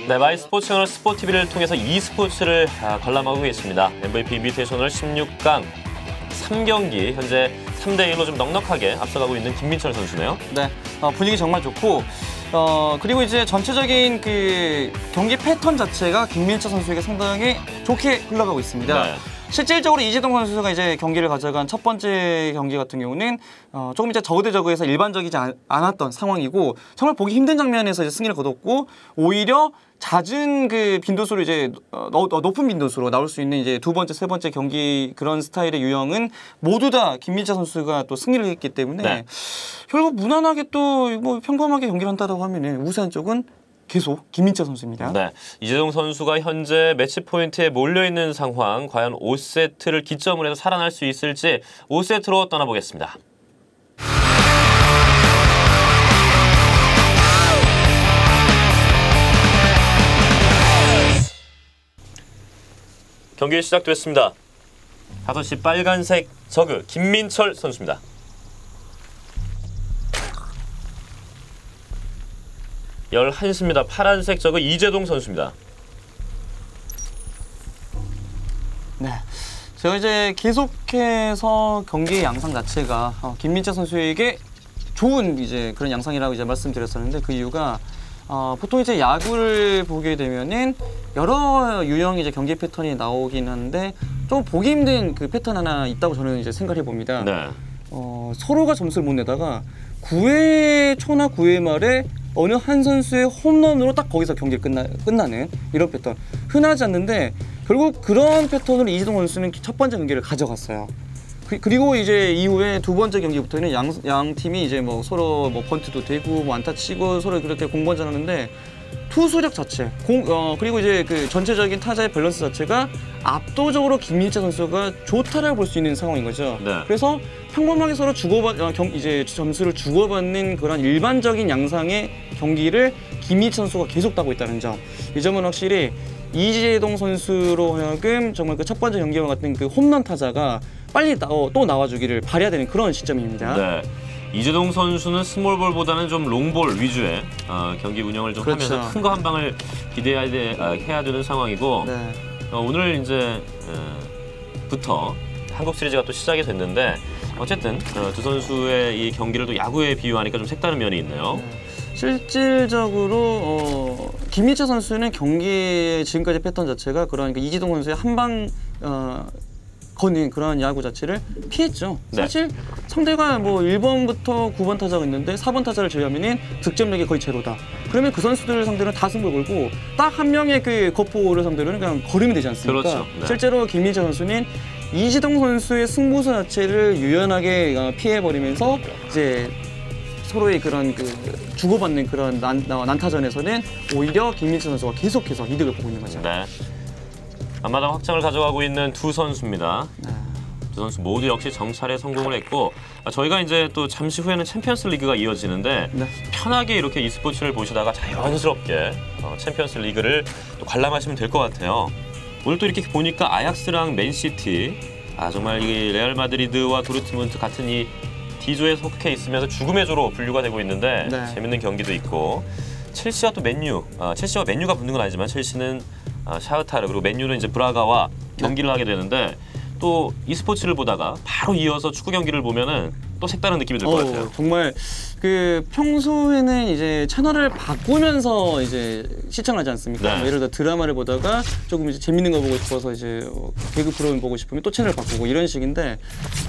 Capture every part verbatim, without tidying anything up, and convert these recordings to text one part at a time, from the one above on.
네, 마이스포츠 채널 스포티비를 통해서 e스포츠를 아, 관람하고 계십니다. 엠브이피 인비테이셔널 십육 강 삼 경기 현재 삼 대 일로 좀 넉넉하게 앞서가고 있는 김민철 선수네요. 네, 어, 분위기 정말 좋고 어, 그리고 이제 전체적인 그 경기 패턴 자체가 김민철 선수에게 상당히 좋게 흘러가고 있습니다. 네. 실질적으로 이재동 선수가 이제 경기를 가져간 첫 번째 경기 같은 경우는 어, 조금 이제 저그 대 저그에서 일반적이지 않, 않았던 상황이고 정말 보기 힘든 장면에서 이제 승리를 거뒀고 오히려 잦은 그 빈도수로 이제 어, 높은 빈도수로 나올 수 있는 이제 두 번째, 세 번째 경기 그런 스타일의 유형은 모두 다 김민철 선수가 또 승리를 했기 때문에 네. 결국 무난하게 또 뭐 평범하게 경기를 한다고 하면은 우세한 쪽은 계속 김민철 선수입니다. 네, 이재동 선수가 현재 매치 포인트에 몰려있는 상황, 과연 오 세트를 기점으로 해서 살아날 수 있을지 오 세트로 떠나보겠습니다. 경기 시작됐습니다. 다섯 시 빨간색 저그 김민철 선수입니다. 열한 시입니다. 파란색 저그 이재동 선수입니다. 네, 제가 이제 계속해서 경기의 양상 자체가 어, 김민철 선수에게 좋은 이제 그런 양상이라고 이제 말씀드렸었는데 그 이유가 어, 보통 이제 야구를 보게 되면은 여러 유형의 이제 경기 패턴이 나오긴 하는데 좀 보기 힘든 그 패턴 하나 있다고 저는 이제 생각해 봅니다. 네. 어, 서로가 점수를 못 내다가 구 회 초나 구 회 말에 어느 한 선수의 홈런으로 딱 거기서 경기가 끝나, 끝나는 이런 패턴. 흔하지 않는데 결국 그런 패턴으로 이재동 선수는 첫 번째 경기를 가져갔어요. 그, 그리고 이제 이후에 두 번째 경기부터는 양, 양 팀이 이제 뭐 서로 뭐 번트도 되고 뭐 안타 치고 서로 그렇게 공방전 하는데 투수력 자체, 공, 어, 그리고 이제 그 전체적인 타자의 밸런스 자체가 압도적으로 김민철 선수가 좋다라고 볼 수 있는 상황인 거죠. 네. 그래서 평범하게 서로 주고받, 어, 경, 이제 점수를 주고받는 그런 일반적인 양상의 경기를 김민철 선수가 계속 따고 있다는 점. 이 점은 확실히 이재동 선수로 하여금 정말 그 첫 번째 경기와 같은 그 홈런 타자가 빨리 나, 어, 또 나와주기를 바라야 되는 그런 시점입니다. 네. 이재동 선수는 스몰볼보다는 좀 롱볼 위주의 어, 경기 운영을 좀 그렇죠. 하면서 큰 거 한 방을 기대해야 돼, 아, 해야 되는 상황이고 네. 어, 오늘 이제 어, 부터 한국 시리즈가 또 시작이 됐는데 어쨌든 어, 두 선수의 이 경기를 또 야구에 비유하니까 좀 색다른 면이 있네요. 네. 실질적으로 어, 김민철 선수는 경기의 지금까지 패턴 자체가 그런 그 이재동 선수의 한방 어, 거는 그런 야구 자체를 피했죠. 네. 사실 상대가 뭐 일 번부터 구 번 타자가 있는데 사 번 타자를 제외하면 득점력이 거의 제로다. 그러면 그 선수들 상대는 다 승부를 걸고 딱 한 명의 그 거포를 상대로는 그냥 걸으면 되지 않습니까? 그렇죠. 네. 실제로 김민철 선수는 이재동 선수의 승부수 자체를 유연하게 피해버리면서 이제 서로의 그런 그 주고받는 그런 난, 난타전에서는 오히려 김민철 선수가 계속해서 이득을 보고 있는 거죠. 네. 앞마당 확장을 가져가고 있는 두 선수입니다. 네. 두 선수 모두 역시 정찰에 성공을 했고 저희가 이제 또 잠시 후에는 챔피언스 리그가 이어지는데 네. 편하게 이렇게 e스포츠를 보시다가 자연스럽게 어, 챔피언스 리그를 또 관람하시면 될 것 같아요. 오늘 또 이렇게 보니까 아약스랑 맨시티 아 정말 이 레알 마드리드와 도르트문트 같은 이 D조에 속해 있으면서 죽음의 조로 분류가 되고 있는데 네. 재밌는 경기도 있고 첼시와 또 맨유, 아, 첼시와 맨유가 붙는 건 아니지만 첼시는 아, 샤흐타르 그리고 맨유는 이제 브라가와 경기를 네. 하게 되는데 또 e스포츠를 보다가 바로 이어서 축구 경기를 보면은 또 색다른 느낌이 들 것 같아요. 정말 그 평소에는 이제 채널을 바꾸면서 이제 시청하지 않습니까? 네. 뭐 예를 들어 드라마를 보다가 조금 이제 재밌는 거 보고 싶어서 이제 개그 프로그램 보고 싶으면 또 채널 바꾸고 이런 식인데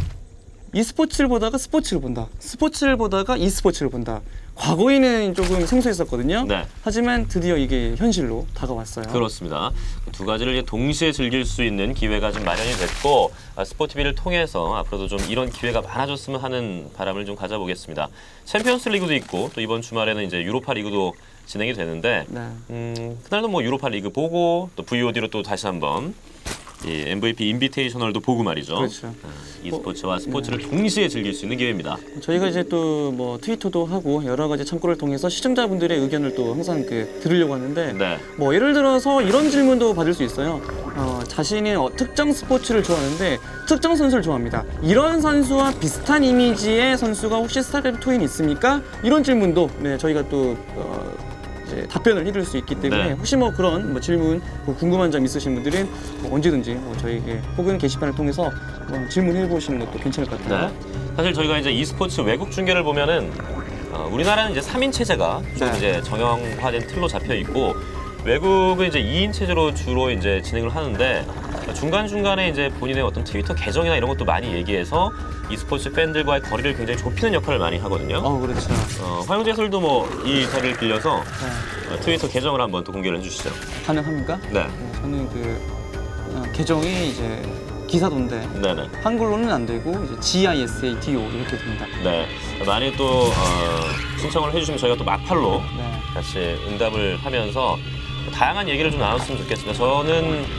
e스포츠를 보다가 스포츠를 본다. 스포츠를 보다가 e스포츠를 본다. 과거에는 조금 생소했었거든요. 네. 하지만 드디어 이게 현실로 다가왔어요. 그렇습니다. 두 가지를 동시에 즐길 수 있는 기회가 좀 마련이 됐고 스포티비를 통해서 앞으로도 좀 이런 기회가 많아졌으면 하는 바람을 좀 가져보겠습니다. 챔피언스 리그도 있고 또 이번 주말에는 이제 유로파 리그도 진행이 되는데 네. 음, 그날도 뭐 유로파 리그 보고 또 브이오디로 또 다시 한번 이 엠브이피 인비테이셔널도 보고 말이죠. 그렇죠. 아, e스포츠와 스포츠를 네. 동시에 즐길 수 있는 기회입니다. 저희가 이제 또 뭐 트위터도 하고 여러 가지 창구를 통해서 시청자분들의 의견을 또 항상 그 들으려고 하는데 네. 뭐 예를 들어서 이런 질문도 받을 수 있어요. 어, 자신이 어, 특정 스포츠를 좋아하는데 특정 선수를 좋아합니다. 이런 선수와 비슷한 이미지의 선수가 혹시 스타크래프트 이에 있습니까? 이런 질문도 네, 저희가 또 어, 이제 이제 답변을 해드릴 수 있기 때문에 네. 혹시 뭐 그런 뭐 질문, 뭐 궁금한 점 있으신 분들은 뭐 언제든지 뭐 저에게 혹은 게시판을 통해서 뭐 질문해 보시는 것도 괜찮을 것 같아요. 네. 사실 저희가 이제 e스포츠 외국 중계를 보면은 어, 우리나라는 이제 삼 인 체제가 좀 네. 이제 정형화된 틀로 잡혀 있고 외국은 이제 이 인 체제로 주로 이제 진행을 하는데 중간 중간에 이제 본인의 어떤 트위터 계정이나 이런 것도 많이 얘기해서 e스포츠 팬들과의 거리를 굉장히 좁히는 역할을 많이 하거든요. 어, 그렇죠. 어, 화영재 해설도 뭐 이 자리를 빌려서 네. 어, 트위터 계정을 한번 또 공개를 해주시죠. 가능합니까? 네. 네, 저는 그 어, 계정이 이제 기사도인데 네네. 한글로는 안 되고 이제 지아이사도 이렇게 됩니다. 네. 많이 또 어, 신청을 해주시면 저희가 또 막팔로 네. 같이 응답을 하면서 다양한 얘기를 좀 나눴으면 좋겠습니다. 저는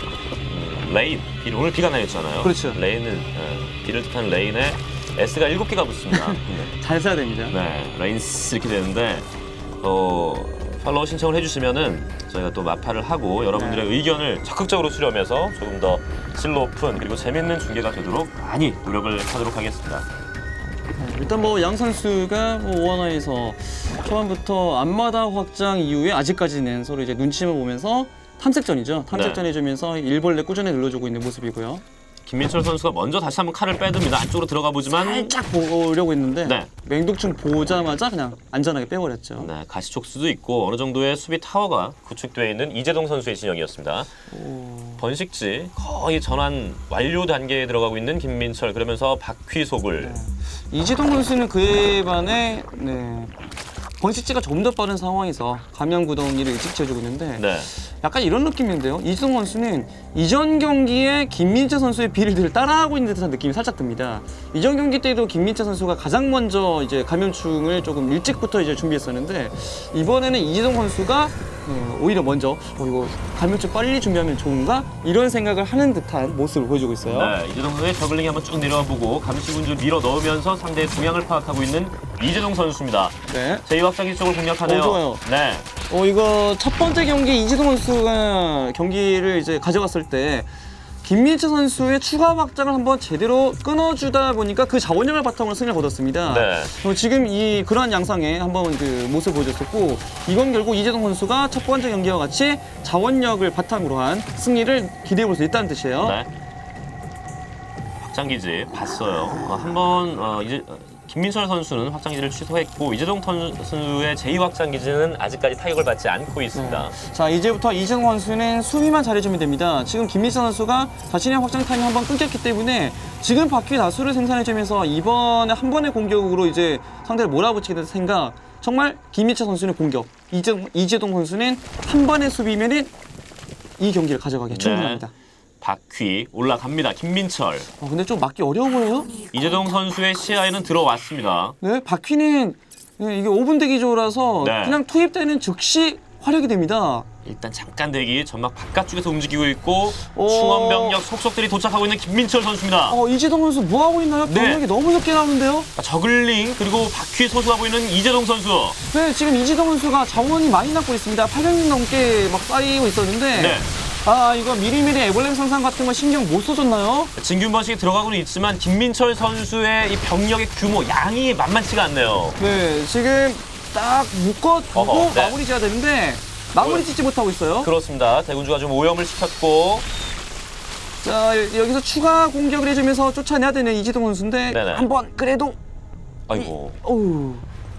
음, 레인, 비, 오늘 비가 내렸잖아요. 그렇죠. 레인은 어, 비를 뜻하는 레인에 S가 일곱 개가 붙습니다. 네. 잘 써야 됩니다. 네, 레인스 이렇게 되는데 어, 팔로우 신청을 해주시면은 저희가 또 마파를 하고 여러분들의 네. 의견을 적극적으로 수렴해서 조금 더 질 높은 그리고 재밌는 중계가 되도록 많이 노력을 하도록 하겠습니다. 네, 일단 뭐 양 선수가 뭐 오하나에서 초반부터 앞마다 확장 이후에 아직까지는 서로 이제 눈치만 보면서 탐색전이죠. 탐색전 네. 해주면서 일벌레 꾸준히 눌러주고 있는 모습이고요. 김민철 선수가 먼저 다시 한번 칼을 빼듭니다. 안쪽으로 들어가 보지만 살짝 보려고 했는데 네. 맹독충 보자마자 그냥 안전하게 빼버렸죠. 네, 가시촉수도 있고 어느 정도의 수비 타워가 구축되어 있는 이재동 선수의 진영이었습니다. 오... 번식지 거의 전환 완료 단계에 들어가고 있는 김민철 그러면서 바퀴속을 네. 이재동 선수는 그에 반해 네. 번식지가 좀 더 빠른 상황에서 감염 구덩이를 일찍 채워주고 있는데 네. 약간 이런 느낌인데요. 이재동 선수는 이전 경기에 김민철 선수의 빌드를 따라하고 있는 듯한 느낌이 살짝 듭니다. 이전 경기 때도 김민철 선수가 가장 먼저 이제 감염충을 조금 일찍부터 이제 준비했었는데 이번에는 이재동 선수가 네, 오히려 먼저 어, 이거 감염충 빨리 준비하면 좋은가? 이런 생각을 하는 듯한 모습을 보여주고 있어요. 네, 이재동 선수의 저글링이 한번 쭉 내려와 보고 감시군주 밀어 넣으면서 상대의 동향을 파악하고 있는 이재동 선수입니다. 네. 제이 확장기 쪽을 공략하네요. 어, 좋아요. 네. 어 이거 첫 번째 경기 이재동 선수가 경기를 이제 가져갔을 때 김민철 선수의 추가 확장을 한번 제대로 끊어주다 보니까 그 자원력을 바탕으로 승리를 거뒀습니다. 네. 어, 지금 이 그러한 양상에 한번 그 모습 보여줬었고 이건 결국 이재동 선수가 첫 번째 경기와 같이 자원력을 바탕으로 한 승리를 기대해 볼 수 있다는 뜻이에요. 네. 확장기지 봤어요. 어, 한번 어, 이제 어, 김민철 선수는 확장기지를 취소했고 이재동 선수의 제이 확장기지는 아직까지 타격을 받지 않고 있습니다. 네. 자 이제부터 이재동 선수는 수비만 잘해주면 됩니다. 지금 김민철 선수가 자신의 확장 타임이 한번 끊겼기 때문에 지금 바퀴 다수를 생산해주면서 이번에 한 번의 공격으로 이제 상대를 몰아붙이게 될 생각. 정말 김민철 선수는 공격, 이재동, 이재동 선수는 한 번의 수비면은 이 경기를 가져가기 네. 충분합니다. 바퀴 올라갑니다. 김민철. 어, 근데 좀 맞기 어려워 보여요? 이재동 선수의 시야에는 들어왔습니다. 네, 바퀴는 네, 이게 오 분 대기조라서 네. 그냥 투입되는 즉시 화력이 됩니다. 일단 잠깐 대기 전막 바깥쪽에서 움직이고 있고 오. 충원병력 속속들이 도착하고 있는 김민철 선수입니다. 어, 이재동 선수 뭐 하고 있나요? 네. 병력이 너무 적게 나오는데요? 저글링 그리고 바퀴 소수하고 있는 이재동 선수. 네, 지금 이재동 선수가 자원이 많이 남고 있습니다. 팔백 명 넘게 막 쌓이고 있었는데 네. 아, 이거 미리미리 에벌렘 상상 같은 거 신경 못 써줬나요? 진균번식이 들어가고는 있지만 김민철 선수의 이 병력의 규모, 양이 만만치가 않네요. 네, 지금 딱 묶어두고 어허, 네. 마무리 지어야 되는데 마무리 짓지 못하고 있어요. 그렇습니다. 대군주가 좀 오염을 시켰고 자, 여기서 추가 공격을 해주면서 쫓아내야 되는 이재동 선수인데 네네. 한번 그래도 아이고 어우.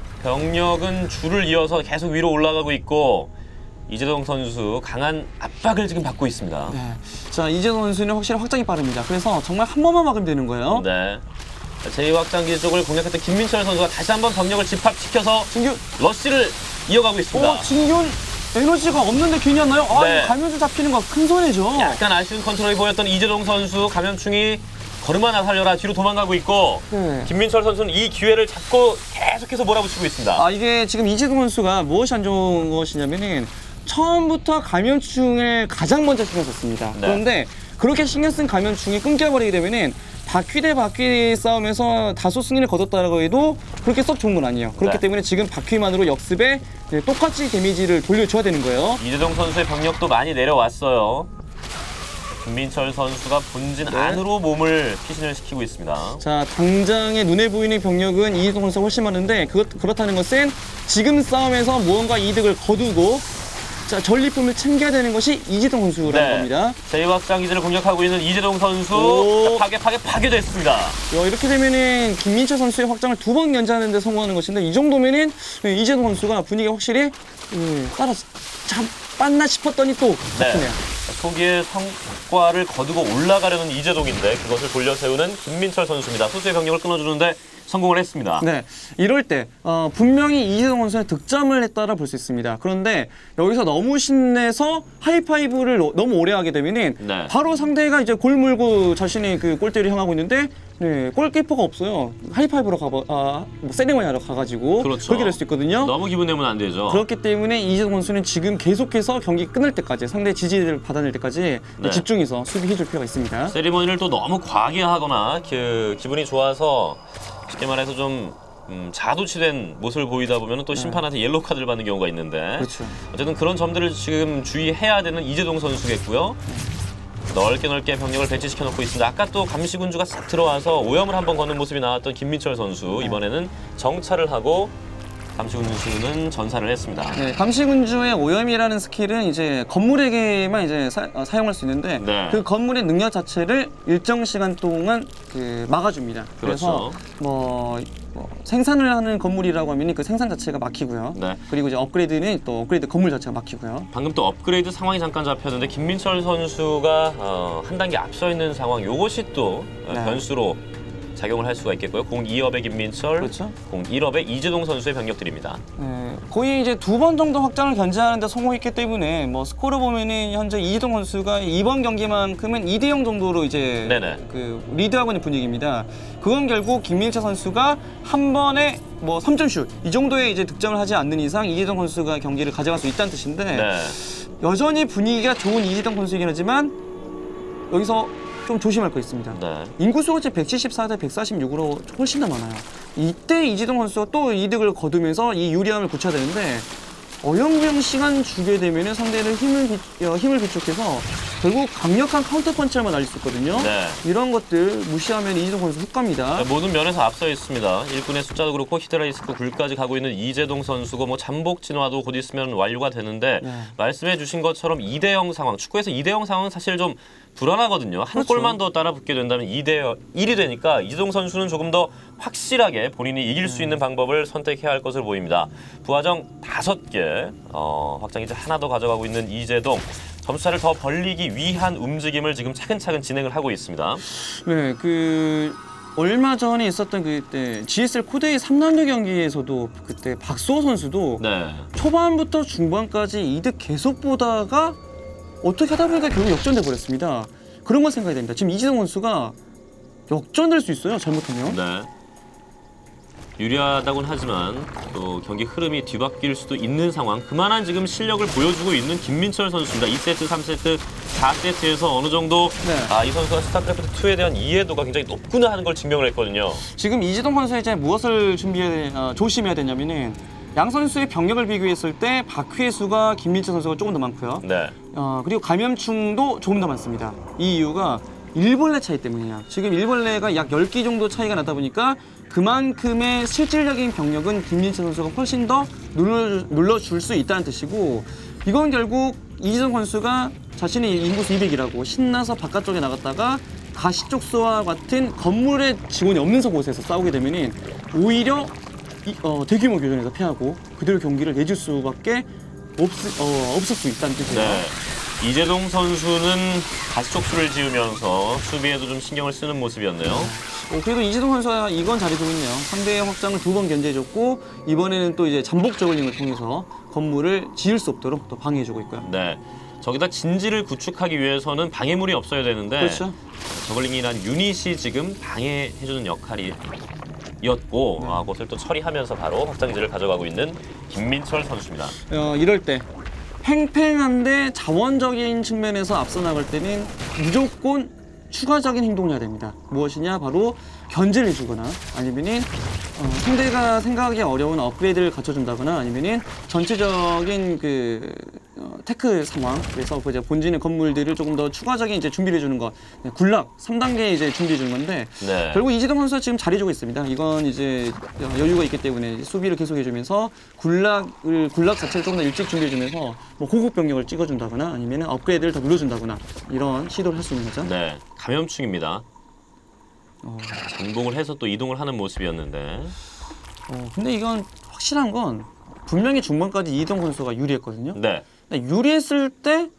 병력은 줄을 이어서 계속 위로 올라가고 있고 이재동 선수 강한 압박을 지금 받고 있습니다. 네. 자, 이재동 선수는 확실히 확장이 빠릅니다. 그래서 정말 한 번만 막으면 되는 거예요. 네. 제이 확장기 쪽을 공략했던 김민철 선수가 다시 한번 병력을 집합시켜서 진균, 러쉬를 이어가고 있습니다. 어, 진균 에너지가 없는데 괜히 왔나요? 아, 네. 이거 감염주 잡히는 거 큰 손해죠. 약간 아쉬운 컨트롤이 보였던 이재동 선수 감염충이 걸음 하나 살려라 뒤로 도망가고 있고 네. 김민철 선수는 이 기회를 잡고 계속해서 몰아붙이고 있습니다. 아, 이게 지금 이재동 선수가 무엇이 안 좋은 것이냐면은 처음부터 감염충을 가장 먼저 신경 썼습니다. 네. 그런데 그렇게 신경 쓴 감염충이 끊겨버리게 되면은 바퀴 대 바퀴 싸움에서 다소 승리를 거뒀다라고 해도 그렇게 썩 좋은 건 아니에요. 그렇기 네. 때문에 지금 바퀴만으로 역습에 똑같이 데미지를 돌려줘야 되는 거예요. 이재동 선수의 병력도 많이 내려왔어요. 김민철 선수가 본진 네. 안으로 몸을 피신을 시키고 있습니다. 자, 당장에 눈에 보이는 병력은 이재동 선수가 훨씬 많은데 그것, 그렇다는 것은 지금 싸움에서 무언가 이득을 거두고 자, 전리품을 챙겨야 되는 것이 이재동 선수라는 네. 겁니다. 제이 확장 기지를 공격하고 있는 이재동 선수 오. 파괴 파괴 파괴됐습니다. 야, 이렇게 되면은 김민철 선수의 확장을 두 번 견제하는 데 성공하는 것인데 이 정도면은 네, 이재동 선수가 분위기가 확실히 음, 따라 잡았나 싶었더니 또 네. 바뀌네요. 초기에 성과를 거두고 올라가려는 이재동인데 그것을 돌려 세우는 김민철 선수입니다. 소수의 병력을 끊어주는데 성공을 했습니다. 네, 이럴 때 어, 분명히 이재동 선수의 득점을 했다라 볼 수 있습니다. 그런데 여기서 너무 신내서 하이파이브를 너, 너무 오래 하게 되면은 네. 바로 상대가 이제 골 물고 자신이 그 골대를 향하고 있는데 네, 골키퍼가 없어요. 하이파이브로 가봐, 아, 뭐 세레머니 하러 가가지고 그렇죠. 그렇게 될 수 있거든요. 너무 기분 내면 안 되죠. 그렇기 때문에 이재동 선수는 지금 계속해서 경기 끝날 때까지 상대 지지를 받아낼 때까지 네. 집중해서 수비해줄 필요가 있습니다. 세리머니를 또 너무 과하게 하거나 그 기분이 좋아서 쉽게 말해서 좀 음, 자도치된 모습을 보이다 보면 또 심판한테 옐로우 카드를 받는 경우가 있는데 그렇죠. 어쨌든 그런 점들을 지금 주의해야 되는 이재동 선수겠고요. 넓게 넓게 병력을 배치시켜 놓고 있습니다. 아까 또 감시군주가 싹 들어와서 오염을 한번 거는 모습이 나왔던 김민철 선수 이번에는 정찰을 하고 감시군주는 전사를 했습니다. 네, 감시군주의 오염이라는 스킬은 이제 건물에게만 이제 사, 어, 사용할 수 있는데 네. 그 건물의 능력 자체를 일정 시간 동안 그 막아줍니다. 그렇죠. 그래서 뭐, 뭐 생산을 하는 건물이라고 하면 그 생산 자체가 막히고요. 네. 그리고 이제 업그레이드는 또 업그레이드 건물 자체가 막히고요. 방금 또 업그레이드 상황이 잠깐 잡혔는데 김민철 선수가 어, 한 단계 앞서 있는 상황 요것이 또 어, 네. 변수로 작용을 할 수가 있겠고요. 공이 업의 김민철, 그렇죠. 공일 업의 이재동 선수의 병력들입니다. 네, 거의 이제 두 번 정도 확장을 견제하는데 성공했기 때문에 뭐 스코어 보면은 현재 이재동 선수가 이번 경기만큼은 이 대 영 정도로 이제 네네. 그 리드하고 있는 분위기입니다. 그건 결국 김민철 선수가 한 번에 뭐 삼 점 슛 이 정도의 이제 득점을 하지 않는 이상 이재동 선수가 경기를 가져갈 수 있다는 뜻인데 네. 여전히 분위기가 좋은 이재동 선수이긴 하지만 여기서 좀 조심할 거 있습니다. 네. 인구수가 백칠십사 대 백사십육으로 훨씬 더 많아요. 이때 이재동 선수가 또 이득을 거두면서 이 유리함을 고쳐야 되는데 어영부영 시간 주게 되면 상대는 힘을, 비, 어, 힘을 비축해서 결국 강력한 카운터 펀치만 날릴 수 있거든요. 네. 이런 것들 무시하면 이재동 선수 훅 갑니다. 모든 면에서 앞서 있습니다. 일꾼의 숫자도 그렇고 히드라이스크 굴까지 가고 있는 이재동 선수고 뭐 잠복 진화도 곧 있으면 완료가 되는데 네. 말씀해 주신 것처럼 이 대 영 상황, 축구에서 이 대 영 상황은 사실 좀 불안하거든요. 한 그렇죠. 골만 더 따라 붙게 된다면 이 대 일이 되니까 이재동 선수는 조금 더 확실하게 본인이 이길 수 있는 방법을 선택해야 할 것을 보입니다. 부하정 다섯 개, 어, 확장기지 하나 더 가져가고 있는 이재동. 점수차를 더 벌리기 위한 움직임을 지금 차근차근 진행을 하고 있습니다. 네, 그 얼마 전에 있었던 그때 지에스엘 코데이 삼 라운드 경기에서도 그때 박수호 선수도 네. 초반부터 중반까지 이득 계속 보다가 어떻게 하다 보니까 결국 역전돼 버렸습니다. 그런 건 생각해야 됩니다. 지금 이재동 선수가 역전될 수 있어요. 잘못하면. 네. 유리하다고는 하지만 또 경기 흐름이 뒤바뀔 수도 있는 상황. 그만한 지금 실력을 보여주고 있는 김민철 선수입니다. 이 세트, 삼 세트, 사 세트에서 어느 정도 네. 아, 이 선수가 스타크래프트 이에 대한 이해도가 굉장히 높구나 하는 걸 증명을 했거든요. 지금 이재동 선수가 이제 무엇을 준비해야 어, 조심해야 되냐면은 양 선수의 병력을 비교했을 때 바퀴의 수가 김민철 선수가 조금 더 많고요. 네. 어, 그리고 감염충도 조금 더 많습니다. 이 이유가 일벌레 차이 때문이야. 지금 일벌레가 약 열 기 정도 차이가 나다 보니까 그만큼의 실질적인 병력은 김민철 선수가 훨씬 더 눌러, 눌러줄 수 있다는 뜻이고 이건 결국 이재동 선수가 자신의 인구수 이백이라고 신나서 바깥쪽에 나갔다가 가시적소와 같은 건물에 지원이 없는 곳에서 싸우게 되면 오히려 이, 어, 대규모 교전에서 패하고 그대로 경기를 내줄 수밖에 없, 어, 없을 수 있다는 뜻이에요. 네. 이재동 선수는 가시촉수를 지으면서 수비에도 좀 신경을 쓰는 모습이었네요. 어, 그래도 이재동 선수가 이건 잘해주고 있네요. 상대의 확장을 두 번 견제해줬고 이번에는 또 이제 잠복 저글링을 통해서 건물을 지을 수 없도록 또 방해해주고 있고요. 네. 저기다 진지를 구축하기 위해서는 방해물이 없어야 되는데 그렇죠. 저글링이란 유닛이 지금 방해해주는 역할이 였고 네. 아, 그것을 또 처리하면서 바로 확장기지를 가져가고 있는 김민철 선수입니다. 어, 이럴 때 팽팽한데 자원적인 측면에서 앞서 나갈 때는 무조건 추가적인 행동을 해야 됩니다. 무엇이냐? 바로 견제를 해주거나 아니면은 어, 상대가 생각하기 어려운 업그레이드를 갖춰준다거나 아니면은 전체적인 그 어, 테크 상황, 그래서 그 이제 본진의 건물들을 조금 더 추가적인 이제 준비를 해주는 것, 네, 굴락 삼 단계 이제 준비해 주는 건데 네. 결국 이재동 선수가 지금 잘해주고 있습니다. 이건 이제 여유가 있기 때문에 수비를 계속해주면서 굴락을 굴락 자체를 조금 더 일찍 준비해주면서 뭐 고급 병력을 찍어준다거나 아니면 업그레이드를 더 눌러준다거나 이런 시도를 할 수 있는 거죠. 네, 감염충입니다. 어, 장봉을 해서 또 이동을 하는 모습이었는데. 어, 근데 이건 확실한 건 분명히 중반까지 이동 선수가 유리했거든요. 네. 근데 유리했을 때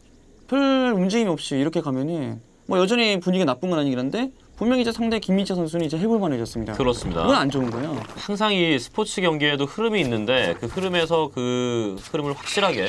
별 움직임 없이 이렇게 가면은 뭐 여전히 분위기가 나쁜 건 아니긴 한데 분명히 이제 상대 김민철 선수는 이제 해볼 만해졌습니다. 그렇습니다. 그건 안 좋은 거예요. 항상 이 스포츠 경기에도 흐름이 있는데 그 흐름에서 그 흐름을 확실하게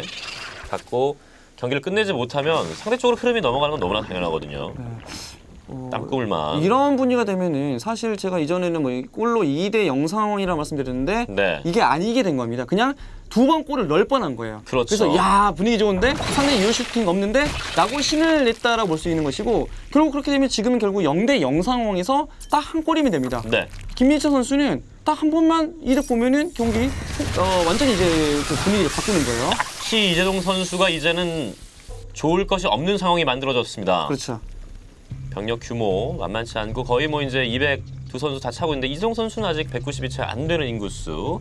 갖고 경기를 끝내지 못하면 상대 쪽으로 흐름이 넘어가는 건 너무나 당연하거든요. 네. 어, 땅굴만. 이런 분위기가 되면은 사실 제가 이전에는 뭐 골로 이 대 영 상황이라 말씀드렸는데 네. 이게 아니게 된 겁니다. 그냥 두 번 골을 넣을 뻔한 거예요. 그렇죠. 그래서 야 분위기 좋은데 상대 유효 슈팅 없는데 라고 신을 냈다라고 볼 수 있는 것이고 결국 그렇게 되면 지금은 결국 영 대 영 상황에서 딱 한 골이면 됩니다. 네. 김민철 선수는 딱 한 번만 이득 보면은 경기 어, 완전히 이제 그 분위기를 바꾸는 거예요. 특히 이재동 선수가 이제는 좋을 것이 없는 상황이 만들어졌습니다. 그렇죠. 병력 규모 만만치 않고 거의 뭐 이제 이백 두 선수 다 차고 있는데 이재동 선수는 아직 백구십이 채 안 되는 인구수.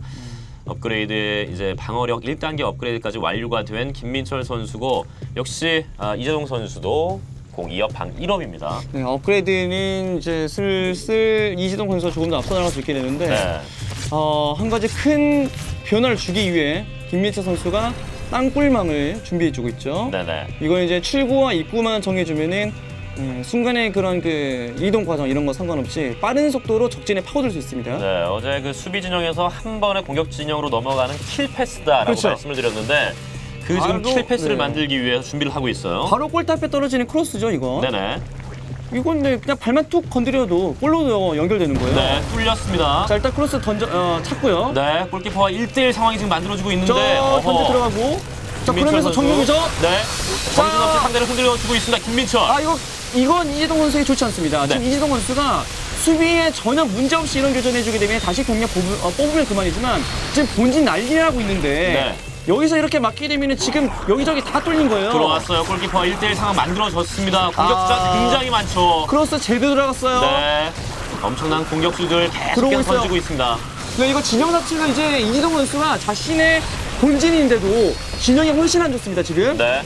업그레이드의 이제 방어력 일 단계 업그레이드까지 완료가 된 김민철 선수고 역시 아, 이재동 선수도 공이업 방 일업입니다. 네, 업그레이드는 이제 슬슬 이지동 선수가 조금 더 앞서 나갈 수 있게 되는데 네. 어, 한 가지 큰 변화를 주기 위해 김민철 선수가 땅굴망을 준비해주고 있죠. 네네. 이건 이제 출구와 입구만 정해주면은 음, 순간의 그런 그 이동 과정 이런 거 상관없이 빠른 속도로 적진에 파고들 수 있습니다. 네, 어제 그 수비 진영에서 한 번에 공격 진영으로 넘어가는 킬 패스다라고 그렇죠. 말씀을 드렸는데 그 지금 바로, 킬 패스를 네. 만들기 위해서 준비를 하고 있어요. 바로 골탑에 떨어지는 크로스죠, 이거. 네네. 이건 네, 그냥 발만 툭 건드려도 골로 연결되는 거예요. 네, 뚫렸습니다. 자, 일단 크로스 던져 어, 찾고요. 네, 골키퍼와 일 대 일 상황이 지금 만들어지고 있는데 저 던져 들어가고. 자, 김민철 그러면서 선수. 정용이죠. 네, 정신없이 상대를 흔들어 주고 있습니다. 김민철. 아, 이거 이건 이재동 선수에게 좋지 않습니다. 네. 지금 이재동 선수가 수비에 전혀 문제 없이 이런 교전해주게 되면 다시 경력 뽑으, 어, 뽑으면 그만이지만 지금 본진 난리나고 있는데 네. 여기서 이렇게 맞게 되면 지금 여기저기 다 뚫린 거예요. 들어왔어요. 골키퍼 일 대 일 상황 만들어졌습니다. 공격수가 아. 굉장히 많죠. 크로스 제대로 들어갔어요. 네, 엄청난 공격수들 들어오고 계속해서 있어요. 던지고 있습니다. 네, 이거 진영 자체가 이제 이재동 선수가 자신의 본진인데도 진영이 훨씬 안 좋습니다, 지금. 네.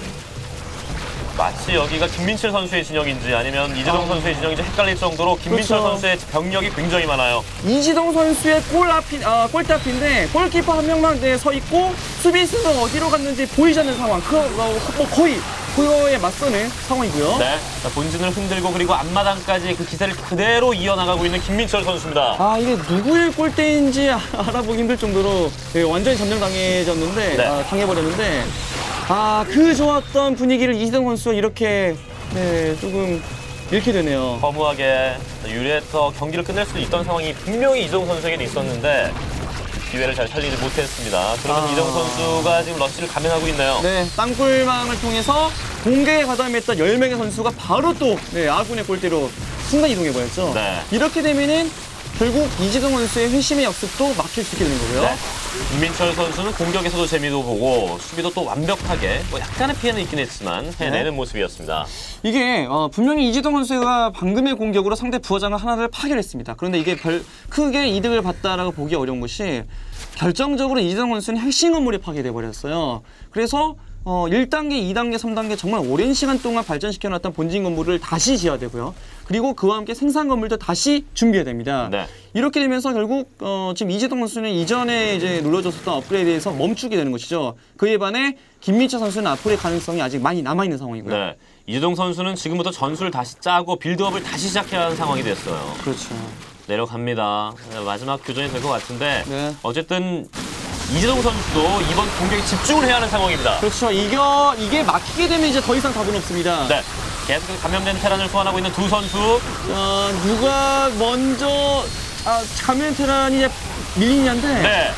마치 여기가 김민철 선수의 진영인지 아니면 이재동 아. 선수의 진영인지 헷갈릴 정도로 김민철 그렇죠. 선수의 병력이 굉장히 많아요. 이지동 선수의 골 앞이, 아, 골대 앞인데 골키퍼 한 명만 네, 서 있고 수비수는 어디로 갔는지 보이지 않는 상황. 그, 어, 뭐 거의 그거에 맞서는 상황이고요. 네, 자, 본진을 흔들고 그리고 앞마당까지 그 기세를 그대로 이어나가고 있는 김민철 선수입니다. 아, 이게 누구의 골대인지 알아보기 힘들 정도로 네, 완전히 점령당해졌는데, 네. 아, 당해버렸는데, 아, 그 좋았던 분위기를 이지동 선수가 이렇게 네, 조금 잃게 되네요. 허무하게 유리해서 경기를 끝낼 수 있던 상황이 분명히 이재동 선수에게 있었는데 기회를 잘 살리지 못했습니다. 그러면 아. 이재동 선수가 지금 러시를 감행하고 있네요. 네, 땅굴망을 통해서 공격에 가담했던 열 명의 선수가 바로 또 네, 아군의 골대로 순간 이동해버렸죠. 네. 이렇게 되면은 결국 이지동 선수의 회심의 역습도 막힐 수 있게 되는 거고요. 네. 김민철 선수는 공격에서도 재미도 보고 수비도 또 완벽하게 뭐 약간의 피해는 있긴 했지만 해내는 네. 모습이었습니다. 이게 어, 분명히 이지동 선수가 방금의 공격으로 상대 부하장을 하나를 파괴했습니다. 그런데 이게 별 크게 이득을 봤다라고 보기 어려운 것이 결정적으로 이지동 선수는 핵심 건물이 파괴돼 버렸어요. 그래서 어, 일 단계, 이 단계, 삼 단계 정말 오랜 시간 동안 발전시켜놨던 본진 건물을 다시 지어야 되고요. 그리고 그와 함께 생산 건물도 다시 준비해야 됩니다. 네. 이렇게 되면서 결국 어, 지금 이재동 선수는 이전에 이제 눌러줬었던 업그레이드에서 멈추게 되는 것이죠. 그에 반해 김민철 선수는 앞으로의 가능성이 아직 많이 남아있는 상황이고요. 네. 이재동 선수는 지금부터 전술을 다시 짜고 빌드업을 다시 시작해야 하는 상황이 됐어요. 그렇죠. 내려갑니다. 네, 마지막 교전이 될 것 같은데 네. 어쨌든 이재동 선수도 이번 공격에 집중을 해야 하는 상황입니다. 그렇죠. 이겨, 이게 막히게 되면 이제 더 이상 답은 없습니다. 네. 계속해서 감염된 테란을 소환하고 있는 두 선수. 어, 누가 먼저 아, 가면 테란이 이제 밀리냐인데 네.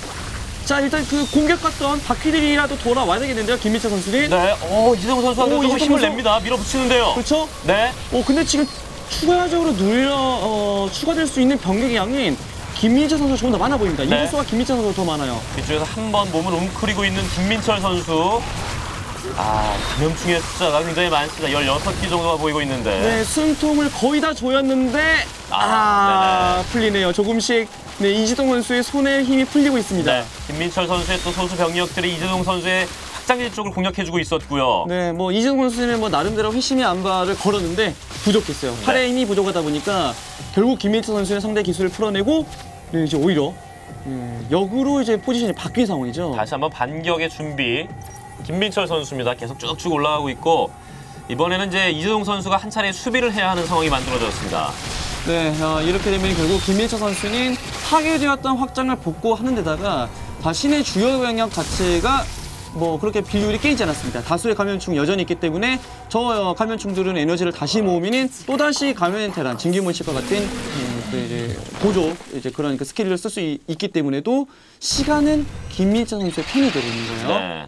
자, 일단 그 공격 갔던 바퀴들이라도 돌아와야 되겠는데요, 김민철 선수는. 네. 오, 이재동 선수가 오, 조금 이재동 힘을 선수. 냅니다. 밀어붙이는데요. 그렇죠? 네. 어, 근데 지금 추가적으로 눌려, 어, 추가될 수 있는 병력의 양이 김민철 선수가 조금 더 많아 보입니다. 네. 인구수가 김민철 선수가 더 많아요. 뒤쪽에서 한 번 몸을 웅크리고 있는 김민철 선수. 아, 감염충의 숫자가 굉장히 많습니다. 열여섯 기 정도가 보이고 있는데. 네, 숨통을 거의 다 조였는데 아, 아 풀리네요. 조금씩 네, 이재동 선수의 손에 힘이 풀리고 있습니다. 네, 김민철 선수의 또 소수 병력들이 이재동 선수의 확장기 쪽을 공략해주고 있었고요. 네, 뭐 이재동 선수는 뭐 나름대로 회심의 안발을 걸었는데 부족했어요. 네. 팔의 힘이 부족하다 보니까 결국 김민철 선수는 상대 기술을 풀어내고 네, 이제 오히려 네, 역으로 이제 포지션이 바뀐 상황이죠. 다시 한번 반격의 준비. 김민철 선수입니다. 계속 쭉쭉 올라가고 있고 이번에는 이제 이재동 선수가 한 차례 수비를 해야 하는 상황이 만들어졌습니다. 네, 어, 이렇게 되면 결국 김민철 선수는 파괴되었던 확장을 복구하는 데다가 자신의 주요 병력 자체가 뭐 그렇게 비율이 깨지지 않았습니다. 다수의 감염충 여전히 있기 때문에 저 어, 감염충들은 에너지를 다시 모으면 또다시 감염의 테란, 진규몬 씨과 같은 음, 그 이제 보조 이제 그런 그 스킬을 쓸 수 있기 때문에도 시간은 김민철 선수의 편이 되고 있는 거예요. 네.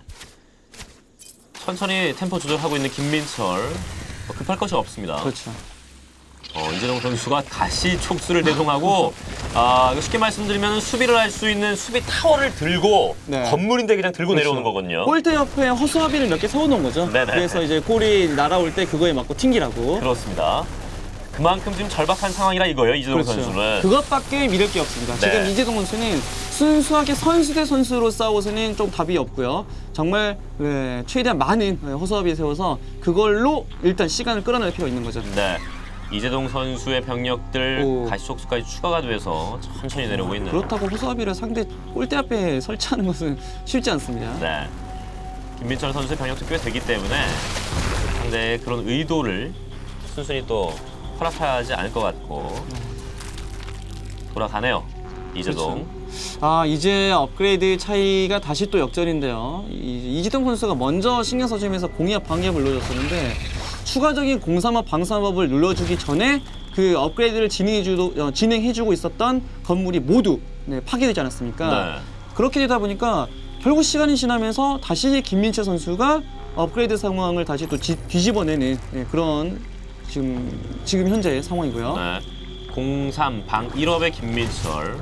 천천히 템포 조절하고 있는 김민철. 뭐 급할 것이 없습니다. 그렇죠. 어, 이재동 선수가 다시 촉수를 대동하고 아, 쉽게 말씀드리면 수비를 할 수 있는 수비 타워를 들고 네. 건물인데 그냥 들고 그렇죠. 내려오는 거거든요. 골대 옆에 허수아비를 몇 개 세워놓은 거죠. 네네. 그래서 이제 골이 날아올 때 그거에 맞고 튕기라고. 그렇습니다. 그만큼 지금 절박한 상황이라 이거예요, 이재동 그렇죠. 선수는. 그것밖에 믿을 게 없습니다. 네. 지금 이재동 선수는 순수하게 선수 대 선수로 싸워서는 좀 답이 없고요. 정말 네, 최대한 많은 허수아비 세워서 그걸로 일단 시간을 끌어낼 필요가 있는 거죠. 네. 이재동 선수의 병력들 오. 가시촉수까지 추가가 돼서 천천히 내려오고 있네요. 그렇다고 허수아비를 상대 골대 앞에 설치하는 것은 쉽지 않습니다. 네. 김민철 선수의 병력 투표가 되기 때문에 상대의 그런 의도를 순순히 또 허락하지 않을 것 같고 돌아가네요. 이재동. 그렇죠. 아, 이제 업그레이드 차이가 다시 또 역전인데요. 이, 이재동 선수가 먼저 신경 써주면서 공이업 방해업을 눌러줬었는데 추가적인 공삼업 방삼업을 눌러주기 전에 그 업그레이드를 진행해주도, 어, 진행해주고 있었던 건물이 모두 네, 파괴되지 않았습니까? 네. 그렇게 되다 보니까 결국 시간이 지나면서 다시 김민철 선수가 업그레이드 상황을 다시 또 지, 뒤집어내는 네, 그런 지금 지금 현재의 상황이고요. 네. 공삼 방 일 업의 김민철.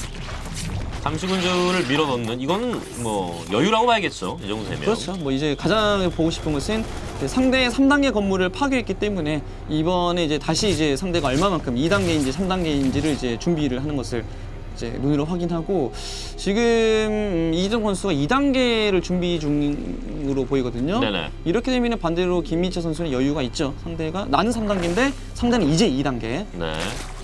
잠시군주를 밀어넣는 이거는 뭐 여유라고 봐야겠죠. 이 정도 되면. 그렇죠. 뭐 이제 가장 보고 싶은 것은 상대의 삼 단계 건물을 파괴했기 때문에 이번에 이제 다시 이제 상대가 얼마만큼 이 단계인지 삼 단계인지를 이제 준비를 하는 것을 이제 눈으로 확인하고 지금 이재동 선수가 이 단계를 준비 중으로 보이거든요. 네네. 이렇게 되면 반대로 김민철 선수는 여유가 있죠. 상대가 나는 삼 단계인데 상대는 이제 이 단계. 네.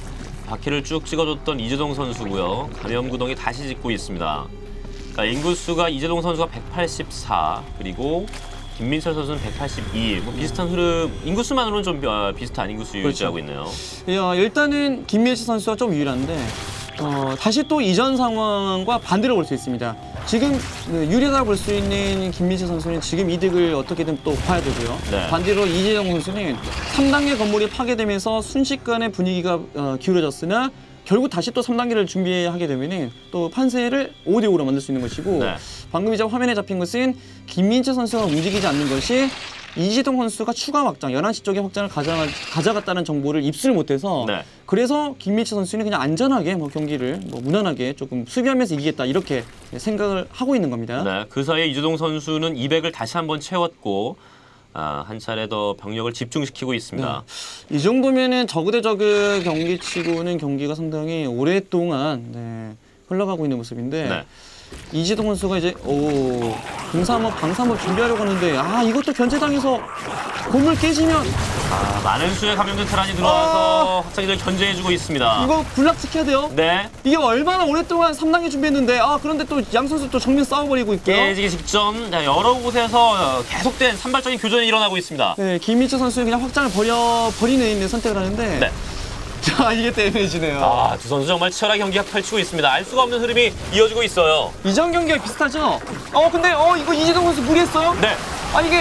바퀴를 쭉 찍어줬던 이재동 선수고요. 감염구덩이 다시 짓고 있습니다. 그러니까 인구수가 이재동 선수가 백팔십사 그리고 김민철 선수는 백팔십이. 뭐 비슷한 흐름, 인구수만으로는 좀 어, 비슷한 인구수 그렇죠. 유지하고 있네요. 야, 일단은 김민철 선수가 좀 유리한데 어, 다시 또 이전 상황과 반대로 볼 수 있습니다. 지금 유리하다고 볼 수 있는 김민철 선수는 지금 이득을 어떻게든 또 봐야 되고요. 네. 반대로 이재동 선수는 삼 단계 건물이 파괴되면서 순식간에 분위기가 어, 기울어졌으나 결국 다시 또 삼 단계를 준비하게 되면은 또 판세를 오 대 오로 만들 수 있는 것이고 네. 방금 이제 화면에 잡힌 것은 김민철 선수가 움직이지 않는 것이 이재동 선수가 추가 확장, 열한 시 쪽에 확장을 가져가, 가져갔다는 정보를 입수를 못해서 네. 그래서 김민철 선수는 그냥 안전하게 뭐 경기를 뭐 무난하게 조금 수비하면서 이기겠다 이렇게 생각을 하고 있는 겁니다. 네. 그 사이에 이재동 선수는 이백을 다시 한번 채웠고 아, 한 차례 더 병력을 집중시키고 있습니다. 네. 이 정도면은 저그 대 저그 경기치고는 경기가 상당히 오랫동안 네, 흘러가고 있는 모습인데 네. 이재동 선수가 이제 오 공삼업 방삼업 준비하려고 하는데 아 이것도 견제당해서 건물 깨지면 아, 많은 수의 감염된 테란이 들어와서 확장기를 견제해주고 있습니다. 이거 군락지켜야 돼요. 네. 이게 얼마나 오랫동안 삼 단계 준비했는데 아 그런데 또 양 선수 또 정면 싸워버리고 있고요. 깨지기 직전 자, 여러 곳에서 계속된 산발적인 교전이 일어나고 있습니다. 네, 김민철 선수는 그냥 확장을 버려 버리는 선택을 하는데 네. 자 이게 때문이지네요. 아, 두 선수 정말 치열하게 경기가 펼치고 있습니다. 알 수가 없는 흐름이 이어지고 있어요. 이전 경기와 비슷하죠? 어 근데 어 이거 이재동 선수 무리했어요? 네. 아 이게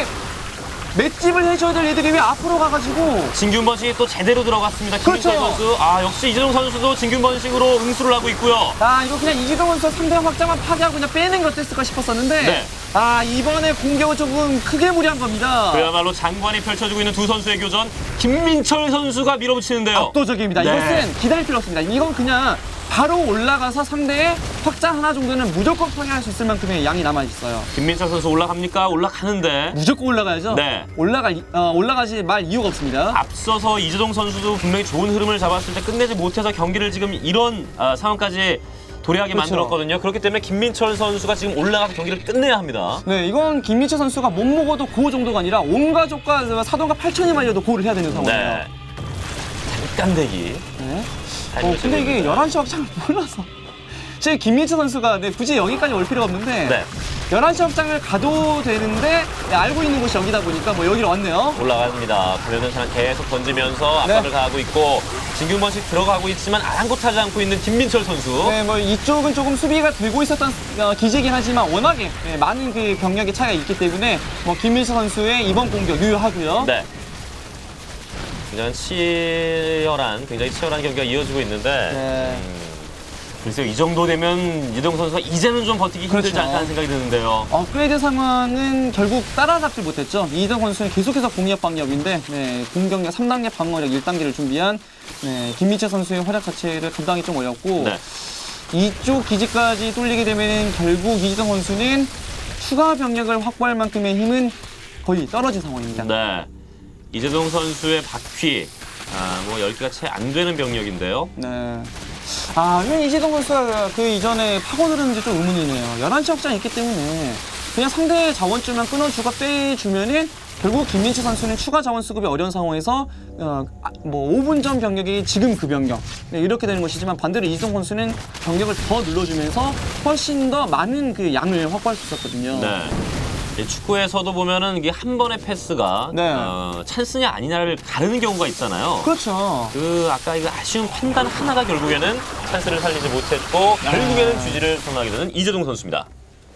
맷집을 해줘야 될 애들이 왜 앞으로 가가지고 진균 번식이 또 제대로 들어갔습니다. 김민철 그렇죠. 선수. 아, 역시 이재동 선수도 진균 번식으로 응수를 하고 있고요. 아 이거 그냥 이재동 선수 삼 대 확장만 파괴하고 그냥 빼는 게 어땠을까 싶었었는데 네. 아 이번에 공격은 조금 크게 무리한 겁니다. 그야말로 장관이 펼쳐지고 있는 두 선수의 교전. 김민철 선수가 밀어붙이는데요. 압도적입니다. 네. 이것은 기다릴 필요 없습니다. 이건 그냥 바로 올라가서 상대의 확장 하나 정도는 무조건 파괴할 수 있을 만큼의 양이 남아있어요. 김민철 선수 올라갑니까? 올라가는데 무조건 올라가야죠. 네. 올라가, 어, 올라가지 말 이유가 없습니다. 앞서서 이재동 선수도 분명히 좋은 흐름을 잡았을 때 끝내지 못해서 경기를 지금 이런 아, 상황까지 도래하게 그렇죠. 만들었거든요. 그렇기 때문에 김민철 선수가 지금 올라가서 경기를 끝내야 합니다. 네, 이건 김민철 선수가 못 먹어도 고 정도가 아니라 온 가족과 사돈과 팔촌이 말려도 고를 해야 되는 상황이에요. 네. 잠깐 대기. 네. 어, 근데 이게 열한 시 확장을 몰라서 지금 김민철 선수가 네, 굳이 여기까지 올 필요가 없는데 네. 열한 시 확장을 가도 되는데 네, 알고 있는 곳이 여기다 보니까 뭐 여기로 왔네요. 올라갑니다. 가려는 차량 계속 던지면서 압박을 네. 가하고 있고 진균번식 들어가고 있지만 아랑곳하지 않고 있는 김민철 선수. 네, 뭐 이쪽은 조금 수비가 들고 있었던 어, 기지긴 하지만 워낙에 네, 많은 그 병력의 차이가 있기 때문에 뭐 김민철 선수의 이번 공격 유효하고요. 네. 굉장히 치열한, 굉장히 치열한 경기가 이어지고 있는데 네. 음, 글쎄요, 이 정도 되면 이재동 선수가 이제는 좀 버티기 힘들지 그렇죠. 않다는 생각이 드는데요. 업그레이드 상황은 결국 따라잡지 못했죠. 이재동 선수는 계속해서 공격 방역인데 네, 공격력 삼 단계 방어력 일 단계를 준비한 네, 김민철 선수의 활약 자체를 감당이 좀 어렵고 네. 이쪽 기지까지 뚫리게 되면 결국 이재동 선수는 추가 병력을 확보할 만큼의 힘은 거의 떨어진 상황입니다. 네. 이재동 선수의 바퀴, 아, 뭐 열 개가 채 안 되는 병력인데요. 네. 아, 왜 이재동 선수가 그 이전에 파고들었는지 좀 의문이네요. 열한 시 확장이 있기 때문에 그냥 상대의 자원줄만 끊어주고 빼주면은 결국 김민철 선수는 추가 자원 수급이 어려운 상황에서 어, 뭐 오 분 전 병력이 지금 그 병력 네, 이렇게 되는 것이지만 반대로 이재동 선수는 병력을 더 눌러주면서 훨씬 더 많은 그 양을 확보할 수 있었거든요. 네. 이 축구에서도 보면은 이게 한 번의 패스가 네. 어, 찬스냐 아니냐를 가르는 경우가 있잖아요. 그렇죠. 그 아까 이거 아쉬운 판단 하나가 결국에는 찬스를 살리지 못했고 결국에는 지지를 선언하게 되는 이재동 선수입니다.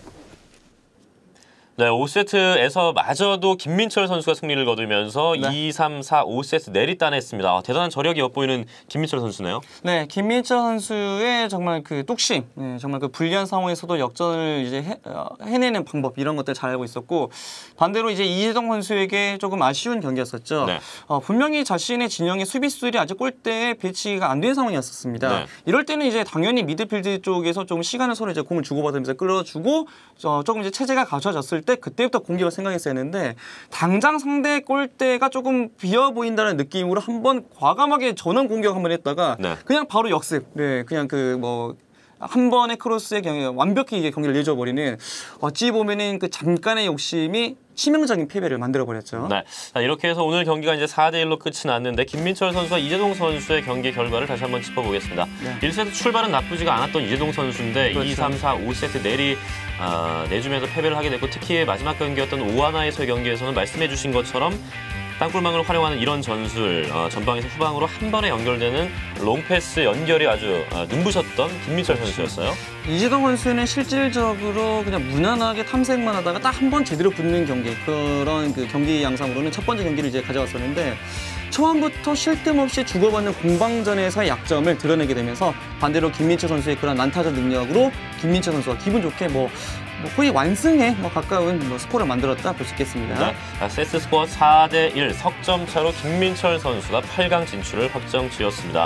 네, 오 세트에서 마저도 김민철 선수가 승리를 거두면서 네. 이, 삼, 사, 오 세트 내리 따냈습니다. 아, 대단한 저력이 엿보이는 김민철 선수네요. 네, 김민철 선수의 정말 그 뚝심, 네, 정말 그 불리한 상황에서도 역전을 이제 해, 어, 해내는 방법 이런 것들 잘 알고 있었고 반대로 이제 이재동 선수에게 조금 아쉬운 경기였었죠. 네. 어, 분명히 자신의 진영의 수비수들이 아직 골대에 배치가 안 된 상황이었었습니다. 네. 이럴 때는 이제 당연히 미드필드 쪽에서 좀 시간을 서로 이제 공을 주고받으면서 끌어주고 어, 조금 이제 체제가 갖춰졌을 때 그때부터 공격을 생각했어야 했는데 당장 상대 골대가 조금 비어 보인다는 느낌으로 한번 과감하게 전원 공격 한번 했다가 네. 그냥 바로 역습. 네, 그냥 그 뭐 한 번의 크로스의 경기 완벽히 이게 경기를 내줘버리는 어찌 보면은 그 잠깐의 욕심이 치명적인 패배를 만들어 버렸죠. 네. 자, 이렇게 해서 오늘 경기가 이제 사 대 일로 끝이 났는데 김민철 선수와 이재동 선수의 경기 결과를 다시 한번 짚어보겠습니다. 네. 일 세트 출발은 나쁘지가 않았던 이재동 선수인데 그렇죠. 이, 삼, 사, 오 세트 내리 아, 내주면서 패배를 하게 됐고 특히 마지막 경기였던 오하나에서의 경기에서는 말씀해 주신 것처럼 땅굴망을 활용하는 이런 전술, 어, 전방에서 후방으로 한 번에 연결되는 롱패스 연결이 아주 어, 눈부셨던 김민철 선수였어요. 이재동 선수는 실질적으로 그냥 무난하게 탐색만 하다가 딱 한 번 제대로 붙는 경기 그런 그 경기 양상으로는 첫 번째 경기를 이제 가져왔었는데 초반부터 쉴 틈 없이 주고받는 공방전에서의 약점을 드러내게 되면서 반대로 김민철 선수의 그런 난타전 능력으로 김민철 선수가 기분 좋게 뭐, 뭐 거의 완승에 뭐 가까운 뭐 스코어를 만들었다 볼 수 있겠습니다. 네. 자, 세트 스코어 사 대 일 석점 차로 김민철 선수가 팔 강 진출을 확정 지었습니다.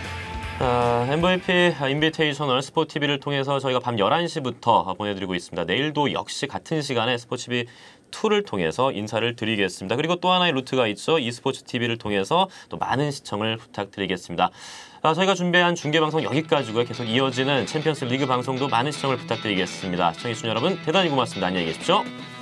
아, 엠브이피 인비테이셔널 스포티비를 통해서 저희가 밤 열한 시부터 보내드리고 있습니다. 내일도 역시 같은 시간에 스포티비 이를 통해서 인사를 드리겠습니다. 그리고 또 하나의 루트가 있죠. e스포츠 티비를 통해서 또 많은 시청을 부탁드리겠습니다. 아, 저희가 준비한 중계방송 여기까지고요. 계속 이어지는 챔피언스 리그 방송도 많은 시청을 부탁드리겠습니다. 시청해주신 여러분 대단히 고맙습니다. 안녕히 계십시오.